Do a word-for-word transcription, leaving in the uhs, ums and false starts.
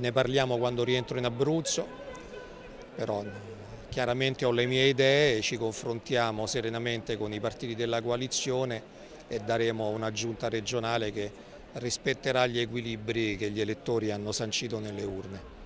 ne parliamo quando rientro in Abruzzo, però chiaramente ho le mie idee, ci confrontiamo serenamente con i partiti della coalizione e daremo una giunta regionale che rispetterà gli equilibri che gli elettori hanno sancito nelle urne.